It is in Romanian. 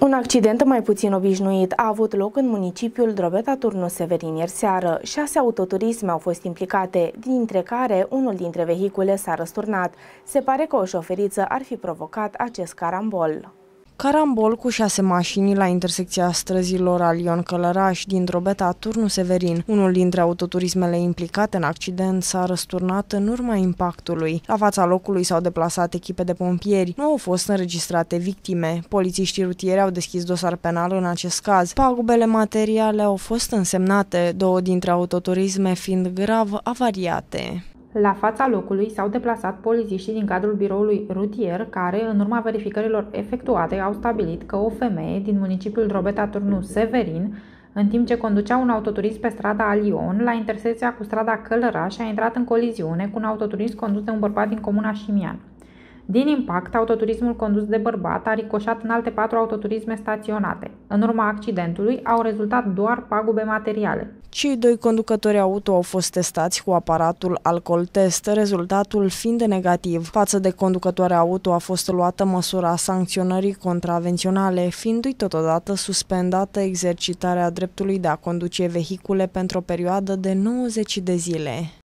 Un accident mai puțin obișnuit a avut loc în municipiul Drobeta-Turnu Severin ieri seară. 6 autoturisme au fost implicate, dintre care unul dintre vehicule s-a răsturnat. Se pare că o șoferiță ar fi provocat acest carambol. Carambol cu 6 mașini la intersecția străzilor Alion-Călăraș din Drobeta-Turnu Severin. Unul dintre autoturismele implicate în accident s-a răsturnat în urma impactului. La fața locului s-au deplasat echipe de pompieri. Nu au fost înregistrate victime. Polițiștii rutieri au deschis dosar penal în acest caz. Pagubele materiale au fost însemnate, 2 dintre autoturisme fiind grav avariate. La fața locului s-au deplasat polițiștii din cadrul biroului rutier, care, în urma verificărilor efectuate, au stabilit că o femeie din municipiul Drobeta-Turnu Severin, în timp ce conducea un autoturism pe strada Alion, la intersecția cu strada Călăraș, a intrat în coliziune cu un autoturism condus de un bărbat din comuna Șimian. Din impact, autoturismul condus de bărbat a ricoșat în alte 4 autoturisme staționate. În urma accidentului au rezultat doar pagube materiale. Cei 2 conducători auto au fost testați cu aparatul alcool test, rezultatul fiind negativ. Față de conducătoarea auto a fost luată măsura sancționării contravenționale, fiindu-i totodată suspendată exercitarea dreptului de a conduce vehicule pentru o perioadă de 90 de zile.